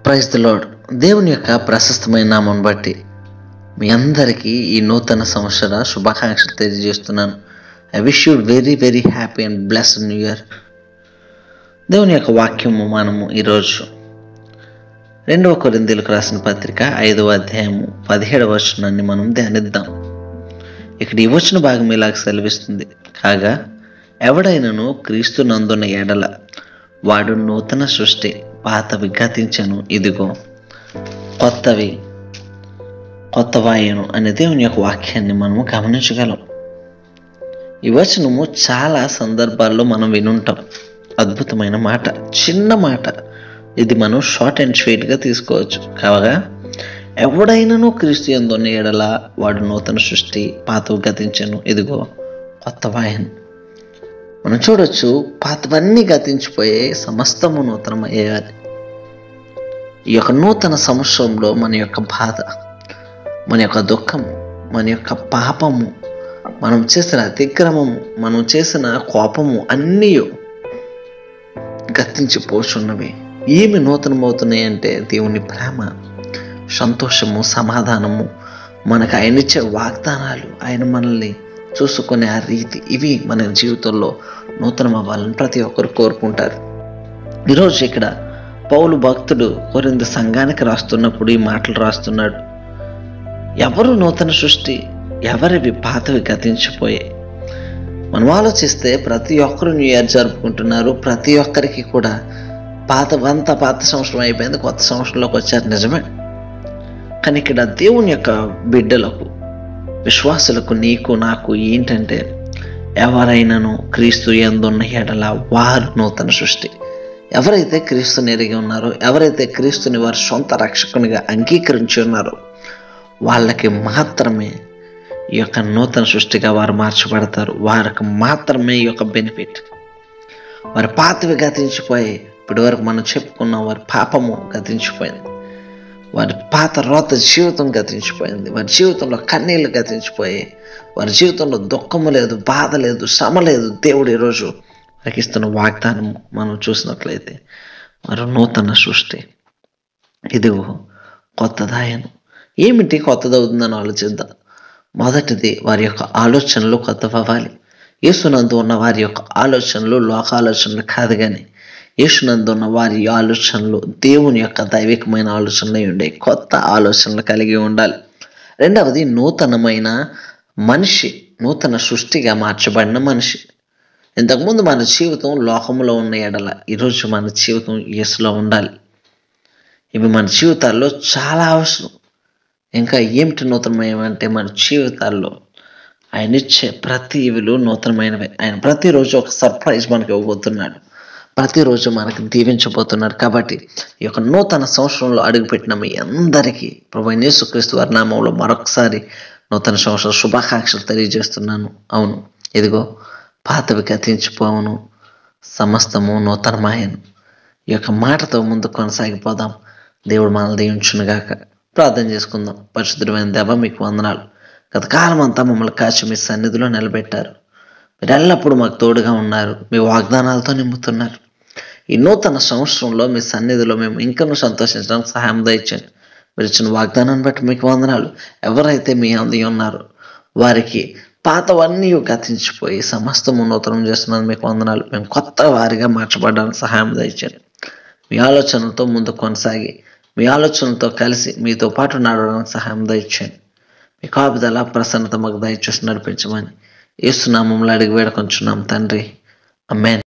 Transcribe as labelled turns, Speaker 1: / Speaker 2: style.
Speaker 1: Praise the lord. దేవుని యొక్క ప్రశస్తమైన నామం బట్టి మీ అందరికీ ఈ నూతన సంవత్సర శుభాకాంక్షలు తెలియజేస్తున్నాను. I wish you very very happy and blessed new year. దేవుని యొక్క వాక్యము మనము ఈరోజు 2 కొరింథీయులకు రాసిన పత్రిక 5వ అధ్యాయము 17వ వచనాన్ని మనం ధ్యానిద్దాం. ఇక్కడ ఈ వచన భాగం ఇలాగ సెలవిస్తుంది, కాగా ఎవడైనను క్రీస్తు నందున్న ఎడల వాడు నూతన సృష్టి, పాతవి గతించను, ఇదిగో కొత్తవాయను అనే దేవుని యొక్క వాక్యాన్ని మనము గమనించగలం. ఈ వచనము చాలా సందర్భాల్లో మనం వినుంటాం. అద్భుతమైన మాట, చిన్న మాట. ఇది మనం షార్ట్ అండ్ స్వీట్గా తీసుకోవచ్చు. కాగా ఎవడైనను క్రీస్తు యందున్న ఎడల వాడు నూతన సృష్టి, పాతవి గతించను, ఇదిగో కొత్తవాయను. మనం చూడొచ్చు, పాతవన్నీ గతించిపోయే సమస్తము నూతనమయ్యాలి. ఈ యొక్క నూతన సంవత్సరంలో మన యొక్క బాధ, మన యొక్క దుఃఖము, మన యొక్క పాపము, మనం చేసిన అతిక్రమము, మనం చేసిన కోపము అన్నీ గతించిపోచున్నవి. ఏమి నూతనమవుతున్నాయి అంటే దేవుని ప్రేమ, సంతోషము, సమాధానము, మనకు ఆయన ఇచ్చే వాగ్దానాలు, ఆయన మనల్ని చూసుకునే ఆ రీతి, ఇవి మన జీవితంలో నూతనం అవ్వాలని ప్రతి ఒక్కరు కోరుకుంటారు. ఈరోజు ఇక్కడ పౌలు భక్తుడు కొరింథీ సంఘానికి రాస్తున్నప్పుడు ఈ మాటలు రాస్తున్నాడు. ఎవరు నూతన సృష్టి, ఎవరివి పాతవి గతించిపోయాయి. మనం ఆలోచిస్తే ప్రతి ఒక్కరు న్యూ ఇయర్ జరుపుకుంటున్నారు. ప్రతి ఒక్కరికి కూడా పాత సంవత్సరం అయిపోయింది, కొత్త సంవత్సరంలోకి వచ్చారు, నిజమే. కానీ ఇక్కడ దేవుని యొక్క బిడ్డలకు, విశ్వాసులకు, నీకు నాకు ఏంటంటే, ఎవరైనాను క్రీస్తు యందున్న ఎడల వారు నూతన సృష్టి. ఎవరైతే క్రీస్తుని ఎరిగి ఉన్నారో, ఎవరైతే క్రీస్తుని వారి సొంత రక్షకునిగా అంగీకరించి ఉన్నారో, వాళ్ళకి మాత్రమే ఈ యొక్క నూతన సృష్టిగా వారు మార్చబడతారు. వారికి మాత్రమే ఈ యొక్క బెనిఫిట్. వారి పాతవి గతించిపోయి, ఇప్పటి వరకు మనం చెప్పుకున్న వారి పాపము గతించిపోయింది, వారి పాత రోత జీవితం గతించిపోయింది, వారి జీవితంలో కన్నీళ్ళు గతించిపోయి, వారి జీవితంలో దుఃఖము లేదు, బాధ లేదు, శ్రమ లేదు. దేవుడు ఈరోజు వారికి ఇస్తున్న వాగ్దానం మనం చూసినట్లయితే, వారు నూతన సృష్టి, ఇదిగో కొత్తదాయను. ఏమిటి కొత్తదవుతుందని ఆలోచిద్దాం. మొదటిది, వారి యొక్క ఆలోచనలు కొత్తవ్వాలి. యేసునందు ఉన్న వారి యొక్క ఆలోచనలు లోక ఆలోచనలు కాదు, కానీ యేసునందు ఉన్న వారి ఆలోచనలు దేవుని యొక్క దైవికమైన ఆలోచనలు ఉండే కొత్త ఆలోచనలు కలిగి ఉండాలి. రెండవది, నూతనమైన మనిషి, నూతన సృష్టిగా మార్చబడిన మనిషి. ఇంతకుముందు మన జీవితం లోకంలో ఉన్న ఎడల ఈరోజు మన జీవితం యేసులో ఉండాలి. ఇవి మన జీవితాల్లో చాలా అవసరం. ఇంకా ఏమిటి నూతనమైనవంటే, మన జీవితాల్లో ఆయన ఇచ్చే ప్రతి ఇవిలు నూతనమైనవి. ఆయన ప్రతిరోజు ఒక సర్ప్రైజ్ మనకు ఇవ్వబోతున్నాడు, ప్రతిరోజు మనకు దీవించబోతున్నాడు. కాబట్టి ఈ యొక్క నూతన సంవత్సరంలో అడుగుపెట్టిన మీ అందరికీ ప్రభువైన యేసుక్రీస్తు వారి నామంలో మరొకసారి నూతన సంవత్సర శుభాకాంక్షలు తెలియజేస్తున్నాను. అవును, ఇదిగో పాతవి గతించిపోవును, సమస్తము నూతనమాయను. ఈ యొక్క మాటతో ముందు కొనసాగిపోదాం. దేవుడు మనల్ని దీవించునుగాక. ప్రార్థన చేసుకుందాం. పరిశుద్ధమైన దేవా, మీకు వందనాలు. గత కాలం అంతా మమ్మల్ని కాచి మీ సన్నిధిలో నిలబెట్టారు. మీరు ఎల్లప్పుడూ మాకు తోడుగా ఉన్నారు, మీ వాగ్దానాలతో నింపుతున్నారు. ఈ నూతన సంవత్సరంలో మీ సన్నిధిలో మేము ఇంకనూ సంతోషించడానికి సహాయం దయచేయండి. మీరు ఇచ్చిన వాగ్దానాన్ని బట్టి మీకు వందనాలు. ఎవరైతే మీ అంది ఉన్నారో వారికి పాతవన్నీ గతించిపోయి సమస్తము నూతనం చేస్తున్నారు, మీకు వందనాలు. మేము కొత్త వారిగా మార్చబడడానికి సహాయం దయచేయండి. మీ ఆలోచనలతో ముందు కొనసాగి, మీ ఆలోచనలతో కలిసి మీతో పాటు నడవడానికి సహాయం దయచేయండి. మీ కాపుదల, ప్రసన్నత మాకు దయచేసి నడిపించమని యేసు నామములో అడిగి వేడుకొంచున్నాం తండ్రి. ఆమేన్.